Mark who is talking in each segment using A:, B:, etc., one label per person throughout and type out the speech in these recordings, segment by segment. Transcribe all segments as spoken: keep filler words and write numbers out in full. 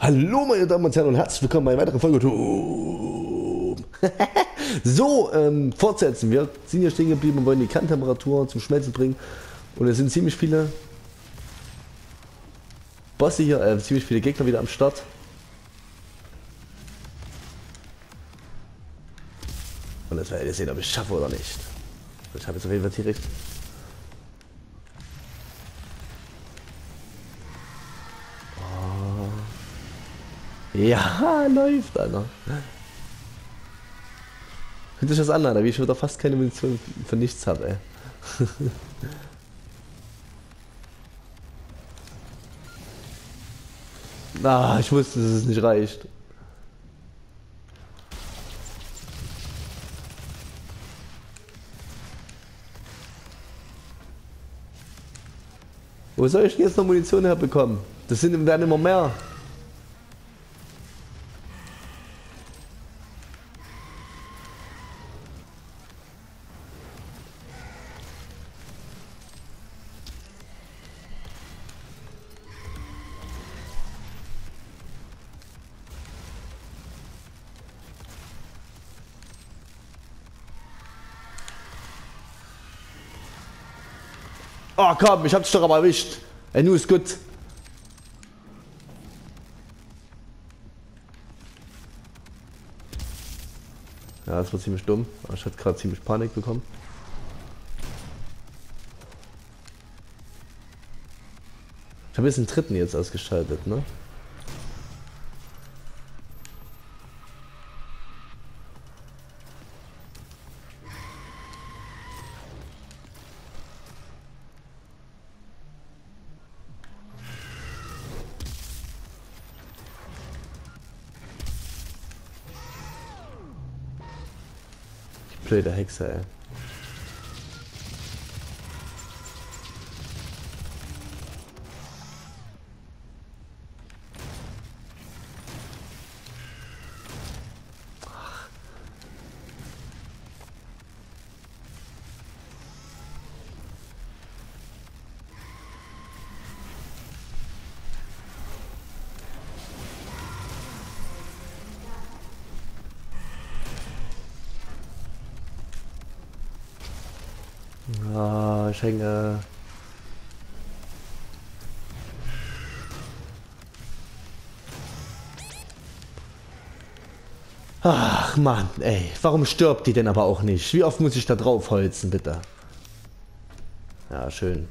A: Hallo meine Damen und Herren und herzlich willkommen bei einer weiteren Folge. So, ähm, fortsetzen. Wir sind hier stehen geblieben und wollen die Kerntemperatur zum Schmelzen bringen. Und es sind ziemlich viele Bosse hier, äh, ziemlich viele Gegner wieder am Start. Und jetzt werdet ihr sehen, ob ich es schaffe oder nicht. Ich habe jetzt auf jeden Fall direkt. Ja, läuft, Alter. Hört sich das an, Alter, wie ich wieder fast keine Munition für nichts habe, ey. Ah, ich wusste, dass es nicht reicht. Wo soll ich denn jetzt noch Munition herbekommen? Das sind, werden immer mehr. Oh komm, ich hab dich doch aber erwischt. Ey, nu ist gut. Ja, das war ziemlich dumm. Ich hatte gerade ziemlich Panik bekommen. Ich habe jetzt den dritten jetzt ausgeschaltet, ne? Blöde Hexe, ey. Ah, ich hänge. Ach Mann, ey, warum stirbt die denn aber auch nicht? Wie oft muss ich da drauf holzen, bitte? Ja, schön.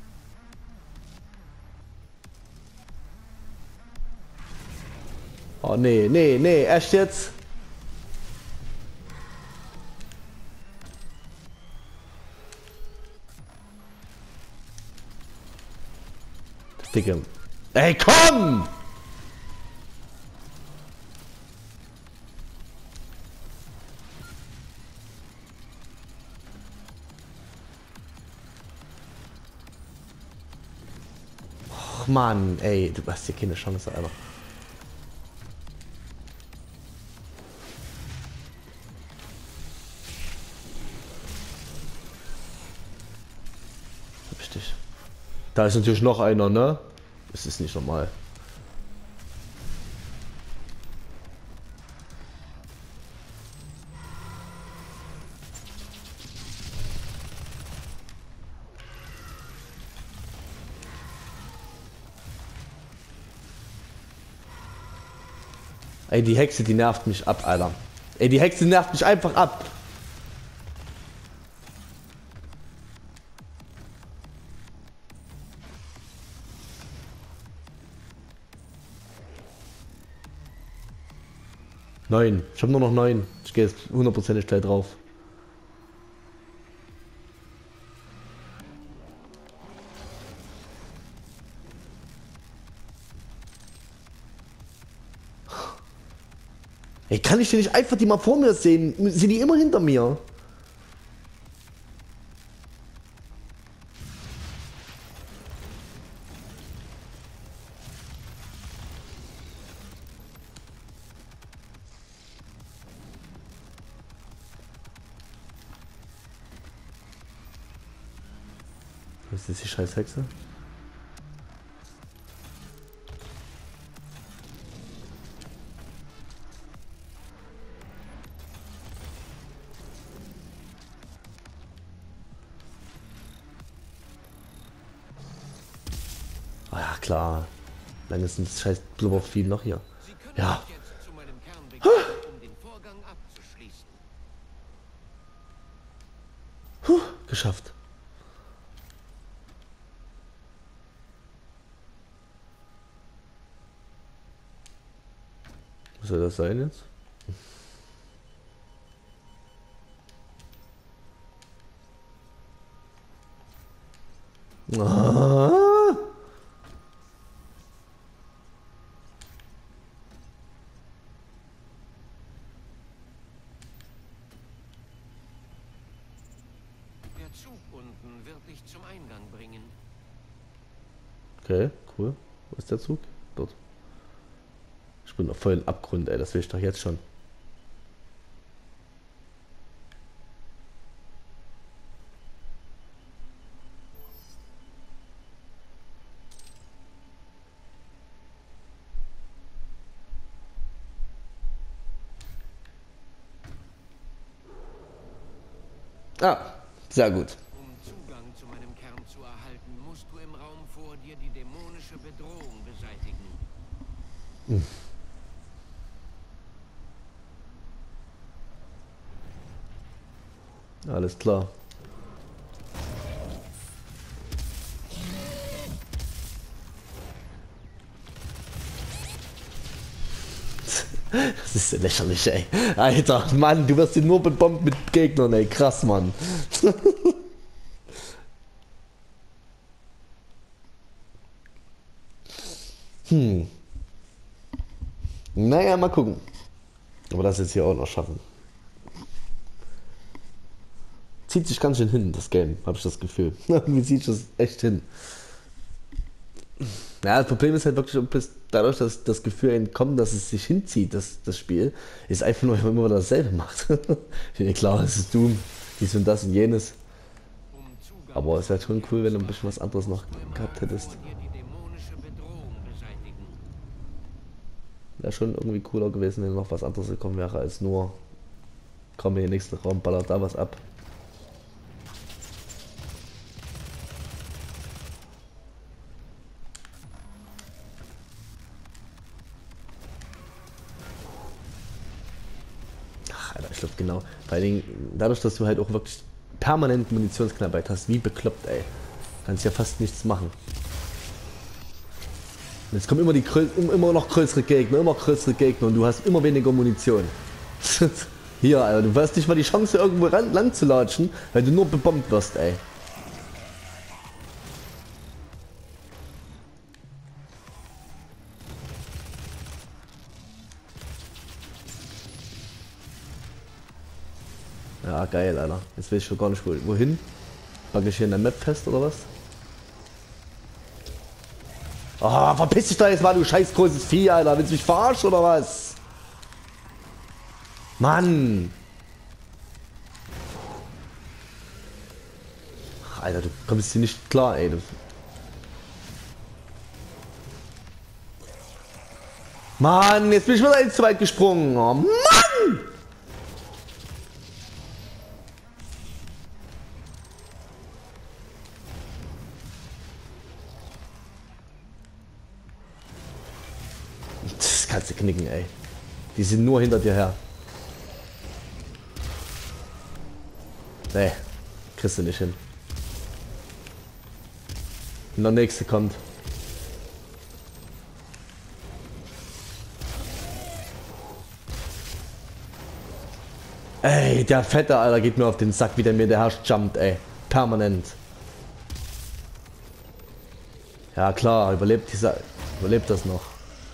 A: Oh nee, nee, nee, erst jetzt? Dicke. Ey, komm! Och Mann, ey, du hast hier keine Chance, Alter. Hab ich dich. Da ist natürlich noch einer, ne? Das ist nicht normal. Ey, die Hexe, die nervt mich ab, Alter. Ey, die Hexe nervt mich einfach ab. Neun. Ich habe nur noch neun. Ich gehe jetzt hundertprozentig gleich drauf. Ey, kann ich denn nicht einfach die mal vor mir sehen? Sind die immer hinter mir? Was ist die scheiß Hexe? klar. Dann ist ein scheiß Blubbervieh noch hier.
B: Sie können
A: Ja.
B: sich jetzt zu meinem Kern begeben, um den Vorgang abzuschließen.
A: Puh, geschafft. Was soll das sein jetzt? Ah.
B: Der Zug unten wird dich zum Eingang bringen.
A: Okay, cool. Wo ist der Zug? Dort. Ich bin auf vollen Abgrund, ey, das will ich doch jetzt schon. Ah, sehr gut.
B: Um Zugang zu meinem Kern zu erhalten, musst du im Raum vor dir die dämonische Bedrohung beseitigen.
A: Alles klar. Das ist so lächerlich, ey. Alter, Mann, du wirst hier nur bebombt mit Gegnern, ey. Krass, Mann. hm. Naja, mal gucken. Aber das jetzt hier auch noch schaffen. Zieht sich ganz schön hin, das Game, habe ich das Gefühl. Irgendwie zieht das echt hin. Ja, das Problem ist halt wirklich, ob es dadurch, dass das Gefühl entkommt, dass es sich hinzieht, das, das Spiel, ist einfach nur, wenn man immer dasselbe macht. Ich finde klar, es ist Doom, dies und das und jenes.
B: Um Zugang
A: Aber es wäre schon cool, wenn du ein bisschen was anderes noch gehabt hättest.
B: vor dir die dämonische Bedrohung beseitigen.
A: Wäre schon irgendwie cooler gewesen, wenn noch was anderes gekommen wäre, als nur, komm in den nächsten Raum, ballert da was ab. Alter, ich glaube genau. Vor allen Dingen, dadurch, dass du halt auch wirklich permanent Munitionsknappheit hast, wie bekloppt, ey. Kannst ja fast nichts machen. Und jetzt kommen immer die Grö immer noch größere Gegner, immer größere Gegner und du hast immer weniger Munition. Hier, Alter, du hast nicht mal die Chance, irgendwo ran, lang zu latschen, weil du nur bebombt wirst, ey. Ja, geil, Alter. Jetzt weiß ich schon gar nicht, wohin. Pack ich hier in der Map fest, oder was? Ah, verpiss dich da jetzt mal, du scheiß großes Vieh, Alter. Willst du mich verarschen, oder was? Mann! Ach, Alter, du kommst hier nicht klar, ey. Du. Mann, jetzt bin ich wieder zu weit gesprungen. Oh, Mann! Das kannst du knicken, ey. Die sind nur hinter dir her. Nee, kriegst du nicht hin. Und der nächste kommt. Ey, der Fette, Alter, geht mir auf den Sack, wie der mir der Herr jumpt, ey. Permanent. Ja klar, überlebt dieser. Überlebt das noch.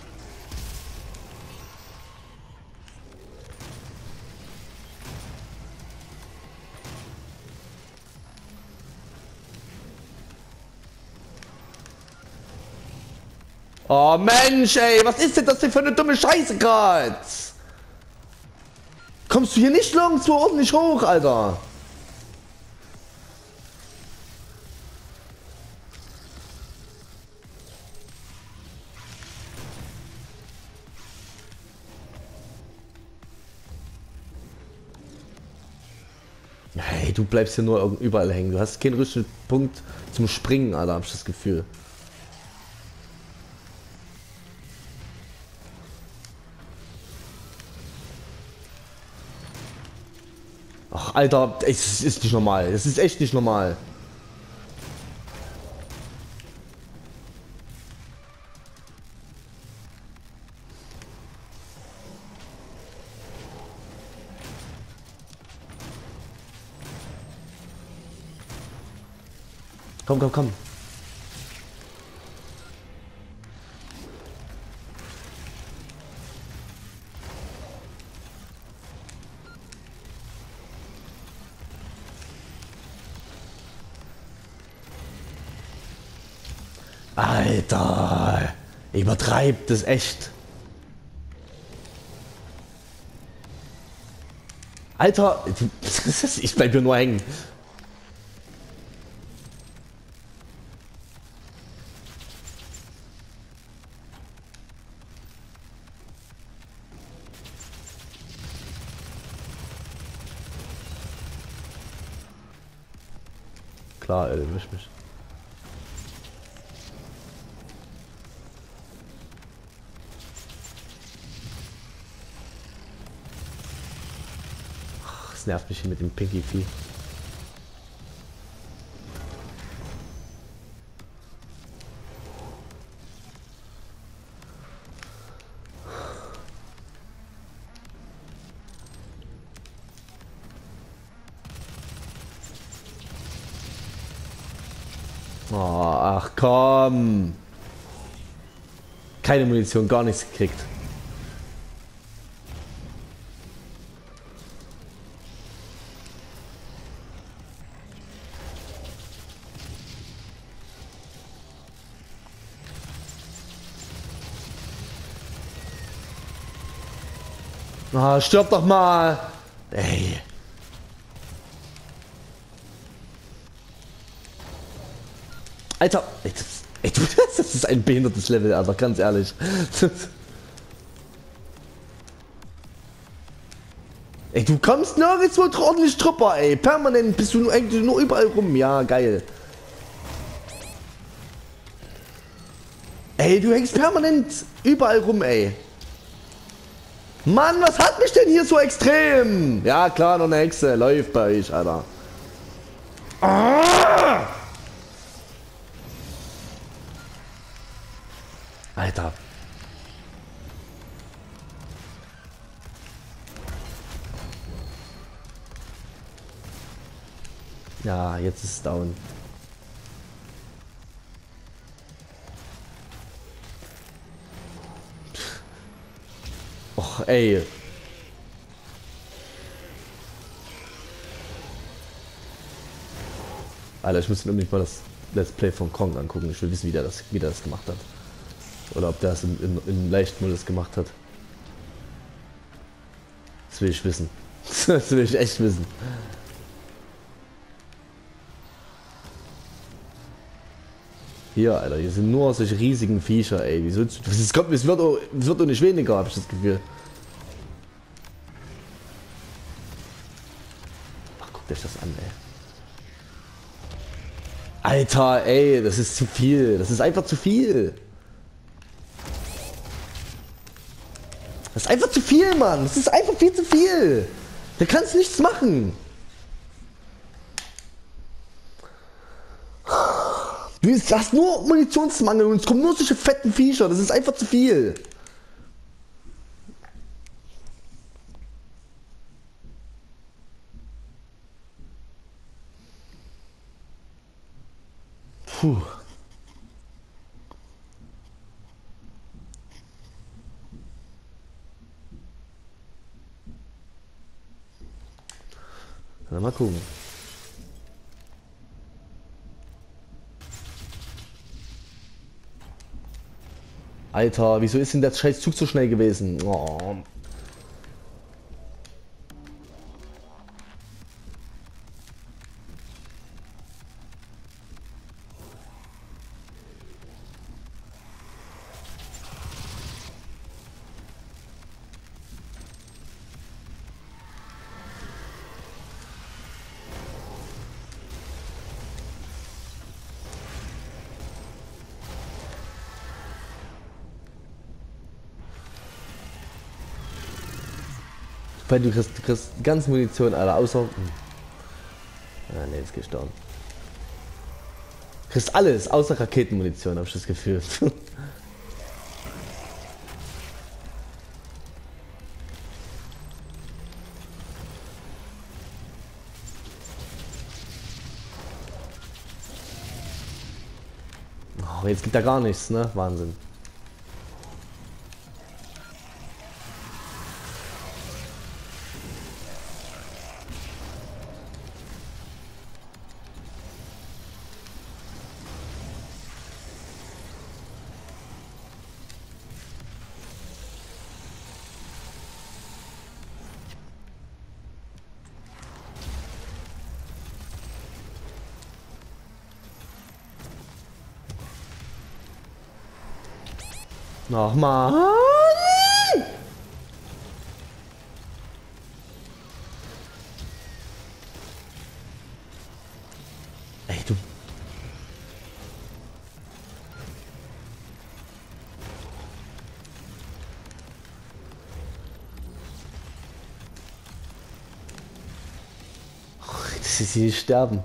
A: Oh Mensch, ey, was ist denn das denn für eine dumme Scheiße gerade? Kommst du hier nicht nirgendwo ordentlich hoch, Alter? Hey, du bleibst hier nur überall hängen. Du hast keinen richtigen Punkt zum Springen, Alter, hab ich das Gefühl. Ach, Alter, es ist nicht normal. Es ist echt nicht normal. Komm, komm, komm. Alter, übertreibt es echt. Alter, ich bleib hier nur hängen. Klar, ey, wisch mich. Ach, das nervt mich hier mit dem Pinky Vieh. Oh, ach komm. Keine Munition, gar nichts gekriegt. Ah, stirb doch mal. Ey. Alter, ey, das, ey, du, das ist ein behindertes Level, Alter, ganz ehrlich. Ey, du kommst nirgendwo ordentlich Trupper, ey. Permanent bist du eigentlich nur überall rum. Ja, geil. Ey, du hängst permanent überall rum, ey. Mann, was hat mich denn hier so extrem? Ja, klar, noch eine Hexe. Läuft bei euch, Alter. Ah! Alter. Ja, jetzt ist es down. Och, ey. Alter, ich muss mir unbedingt mal das Let's Play von Kong angucken. Ich will wissen, wie der das, wie der das gemacht hat. Oder ob der das in, in, in Leichtmodus gemacht hat. Das will ich wissen. Das will ich echt wissen. Hier, Alter, hier sind nur solche riesigen Viecher, ey. Wieso? Es kommt, es wird doch, es wird doch nicht weniger, habe ich das Gefühl. Ach, guckt euch das an, ey. Alter, ey, das ist zu viel. Das ist einfach zu viel. Das ist einfach zu viel, Mann. Das ist einfach viel zu viel. Da kannst du nichts machen. Du hast nur Munitionsmangel und es kommen nur solche fetten Viecher. Das ist einfach zu viel. Puh. Na, mal gucken. Alter, wieso ist denn der scheiß Zug so schnell gewesen? Oh. Weil du kriegst, du kriegst ganz Munition, Alter, außer... Hm. Ah, ne, jetzt gestorben. Du kriegst alles, außer Raketenmunition, hab ich das Gefühl. Oh, jetzt gibt da gar nichts, ne? Wahnsinn. Ach man. Ey, du. Sie, sie sterben.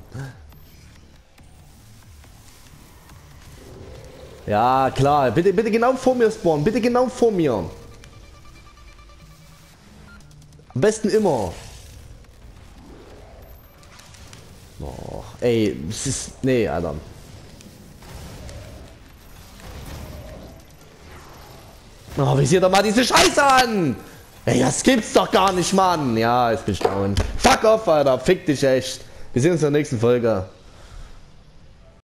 A: Ja, klar. Bitte, bitte genau vor mir spawnen. Bitte genau vor mir. Am besten immer. Oh, ey, es ist... Nee, Alter. Oh, wie sieht doch mal diese Scheiße an? Ey, das gibt's doch gar nicht, Mann. Ja, jetzt bin ich down. Fuck off, Alter. Fick dich echt. Wir sehen uns in der nächsten Folge.